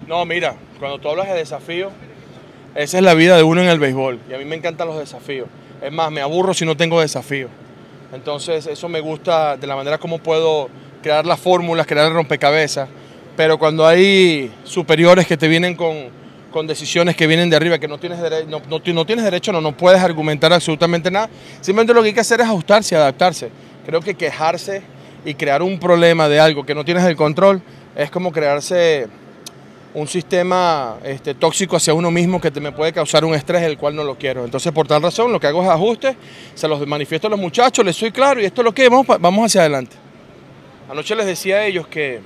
No, mira, cuando tú hablas de desafío, esa es la vida de uno en el béisbol. Y a mí me encantan los desafíos. Es más, me aburro si no tengo desafíos. Entonces, eso me gusta de la manera como puedo crear las fórmulas, crear el rompecabezas. Pero cuando hay superiores que te vienen con decisiones que vienen de arriba, que no tienes, no tienes derecho, no puedes argumentar absolutamente nada. Simplemente lo que hay que hacer es ajustarse y adaptarse. Creo que quejarse y crear un problema de algo que no tienes el control es como crearse un sistema tóxico hacia uno mismo que me puede causar un estrés el cual no lo quiero. Entonces, por tal razón, lo que hago es ajustes, se los manifiesto a los muchachos, les soy claro y esto es lo que vamos hacia adelante. Anoche les decía a ellos que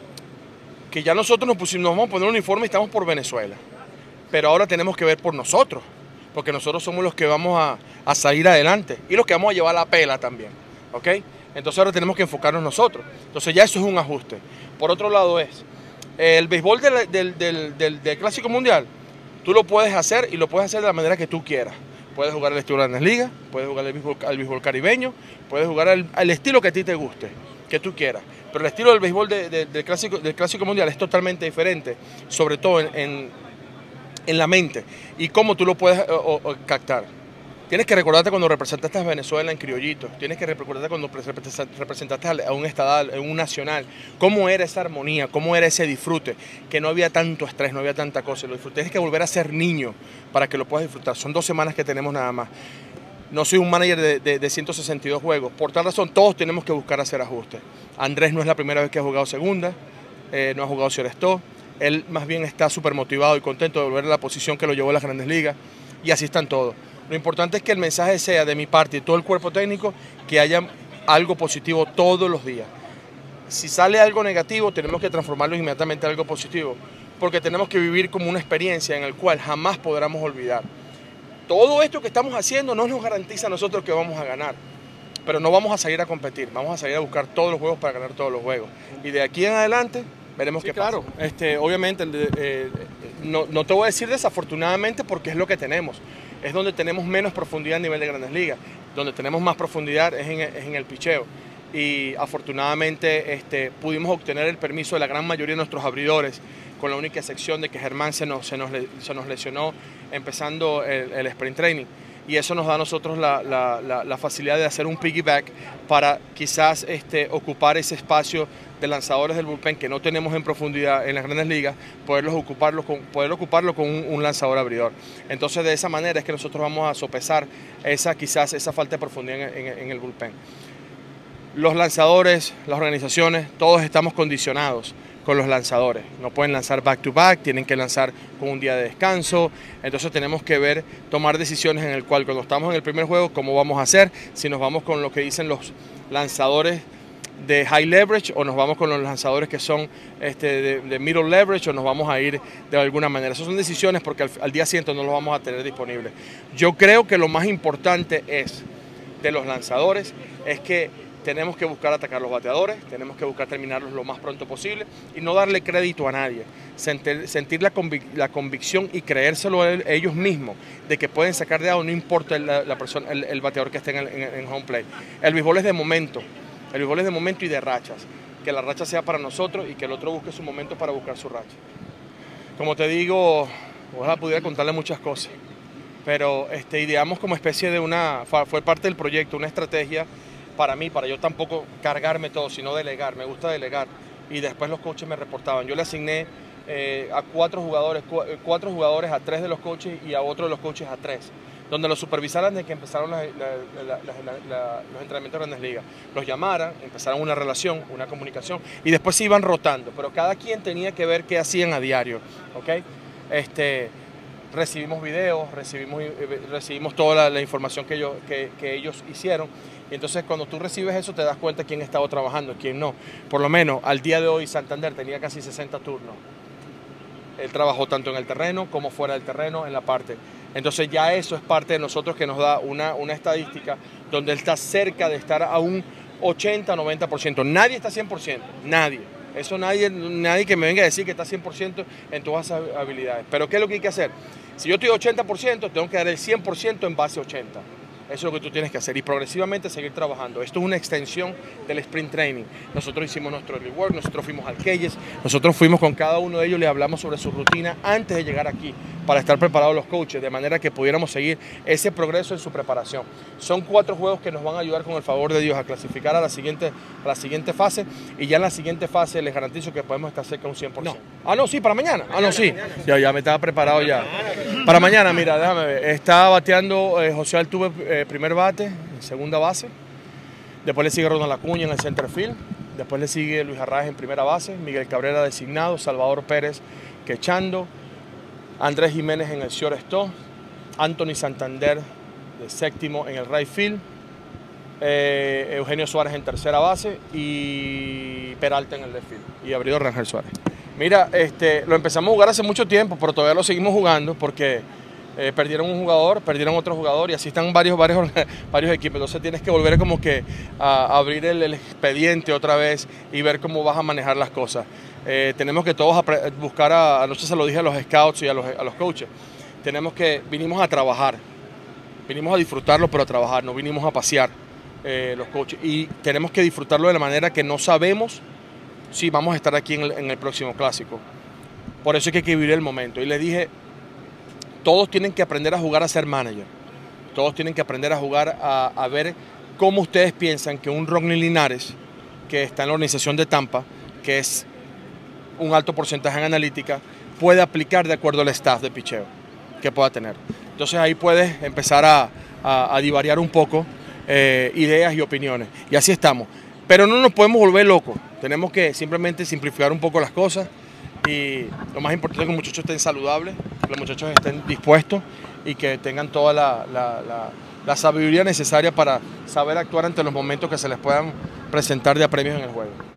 ya nosotros nos vamos a poner un uniforme y estamos por Venezuela, pero ahora tenemos que ver por nosotros, porque nosotros somos los que vamos a salir adelante y los que vamos a llevar la pela también, ¿ok? Entonces ahora tenemos que enfocarnos nosotros. Entonces ya eso es un ajuste. Por otro lado el béisbol del Clásico Mundial, tú lo puedes hacer y lo puedes hacer de la manera que tú quieras. Puedes jugar el estilo de Grandes Ligas, puedes jugar al béisbol caribeño, puedes jugar al estilo que a ti te guste, que tú quieras. Pero el estilo del béisbol del Clásico Mundial es totalmente diferente, sobre todo en la mente y cómo tú lo puedes captar. Tienes que recordarte cuando representaste a Venezuela en criollitos, tienes que recordarte cuando representaste a un estadal, a un nacional, cómo era esa armonía, cómo era ese disfrute, que no había tanto estrés, no había tanta cosa, lo disfruté. Tienes que volver a ser niño para que lo puedas disfrutar. Son 2 semanas que tenemos nada más. No soy un manager de 162 juegos, por tal razón todos tenemos que buscar hacer ajustes. Andrés no es la primera vez que ha jugado segunda, no ha jugado Ciorestó, él más bien está súper motivado y contento de volver a la posición que lo llevó a las Grandes Ligas y así están todos. Lo importante es que el mensaje sea de mi parte y todo el cuerpo técnico que haya algo positivo todos los días. Si sale algo negativo, tenemos que transformarlo inmediatamente en algo positivo, porque tenemos que vivir como una experiencia en la cual jamás podremos olvidar. Todo esto que estamos haciendo no nos garantiza a nosotros que vamos a ganar, pero no vamos a salir a competir, vamos a salir a buscar todos los juegos para ganar todos los juegos. Y de aquí en adelante veremos qué pasa. Claro, obviamente no te voy a decir desafortunadamente porque es lo que tenemos. Es donde tenemos menos profundidad a nivel de Grandes Ligas. Donde tenemos más profundidad es en el picheo. Y afortunadamente pudimos obtener el permiso de la gran mayoría de nuestros abridores, con la única excepción de que Germán se nos lesionó empezando el sprint training. Y eso nos da a nosotros la facilidad de hacer un piggyback para quizás ocupar ese espacio de lanzadores del bullpen que no tenemos en profundidad en las Grandes Ligas, poder ocuparlo con un lanzador abridor. Entonces de esa manera es que nosotros vamos a sopesar quizás esa falta de profundidad en el bullpen. Los lanzadores, las organizaciones, todos estamos condicionados con los lanzadores. No pueden lanzar back to back, tienen que lanzar con un día de descanso. Entonces tenemos que tomar decisiones en el cual cuando estamos en el primer juego, cómo vamos a hacer, si nos vamos con lo que dicen los lanzadores de high leverage o nos vamos con los lanzadores que son de middle leverage o nos vamos a ir de alguna manera. Esas son decisiones porque al día siguiente no los vamos a tener disponibles. Yo creo que lo más importante de los lanzadores es que tenemos que buscar atacar los bateadores, tenemos que buscar terminarlos lo más pronto posible y no darle crédito a nadie. Sentir la convicción y creérselo a ellos mismos de que pueden sacar de out, no importa el bateador que esté en home play. El béisbol es de momento. El béisbol es de momento y de rachas. Que la racha sea para nosotros y que el otro busque su momento para buscar su racha. Como te digo, ojalá pudiera contarle muchas cosas. Pero ideamos como especie de fue parte del proyecto, una estrategia para mí, para yo tampoco cargarme todo, sino delegar. Me gusta delegar. Y después los coaches me reportaban. Yo le asigné a 4 jugadores a 3 de los coaches y a otro de los coaches a 3. Donde los supervisaran desde que empezaron los entrenamientos de Grandes Ligas. Los llamaran, empezaron una relación, una comunicación y después se iban rotando, pero cada quien tenía que ver qué hacían a diario, ¿ok? Recibimos videos, recibimos toda la información que ellos hicieron y entonces cuando tú recibes eso te das cuenta quién estaba trabajando y quién no. Por lo menos al día de hoy Santander tenía casi 60 turnos. Él trabajó tanto en el terreno como fuera del terreno, en la parte. Entonces ya eso es parte de nosotros que nos da una estadística donde él está cerca de estar a un 80-90%. Nadie está 100%, nadie. Eso nadie que me venga a decir que está 100% en todas esas habilidades. Pero ¿qué es lo que hay que hacer? Si yo estoy 80%, tengo que dar el 100% en base a 80. Eso es lo que tú tienes que hacer y progresivamente seguir trabajando. Esto es una extensión del sprint training. Nosotros hicimos nuestro rework, nosotros fuimos al Keyes, nosotros fuimos con cada uno de ellos, le hablamos sobre su rutina antes de llegar aquí para estar preparados los coaches, de manera que pudiéramos seguir ese progreso en su preparación. Son 4 juegos que nos van a ayudar con el favor de Dios a clasificar a la siguiente fase y ya en la siguiente fase les garantizo que podemos estar cerca de un 100%. No. Ah, no, sí, para mañana. Ah, no, sí. Ya me estaba preparado ya. Para mañana, mira, déjame ver. Está bateando José Altuve primer bate, en segunda base. Después le sigue Ronald Acuña en el center field. Después le sigue Luis Arraez en primera base. Miguel Cabrera designado. Salvador Pérez quechando. Andrés Jiménez en el shortstop. Anthony Santander de séptimo en el right field. Eugenio Suárez en tercera base. Y Peralta en el left field. Y abridor Rangel Suárez. Mira, lo empezamos a jugar hace mucho tiempo, pero todavía lo seguimos jugando porque perdieron un jugador, perdieron otro jugador y así están varios equipos. Entonces tienes que volver como que a abrir el expediente otra vez y ver cómo vas a manejar las cosas. Tenemos que todos buscar, anoche se lo dije a los scouts y a los coaches, vinimos a trabajar, vinimos a disfrutarlo, pero a trabajar, no vinimos a pasear los coaches. Y tenemos que disfrutarlo de la manera que no sabemos si vamos a estar aquí en el próximo clásico. Por eso es que hay que vivir el momento. Y les dije, todos tienen que aprender a jugar a ser manager. Todos tienen que aprender a jugar a ver cómo ustedes piensan que un Ronnie Linares, que está en la organización de Tampa, que es un alto porcentaje en analítica, puede aplicar de acuerdo al staff de picheo que pueda tener. Entonces ahí puedes empezar a divariar un poco ideas y opiniones. Y así estamos. Pero no nos podemos volver locos. Tenemos que simplemente simplificar un poco las cosas y lo más importante es que los muchachos estén saludables, que los muchachos estén dispuestos y que tengan toda la sabiduría necesaria para saber actuar ante los momentos que se les puedan presentar de apremios en el juego.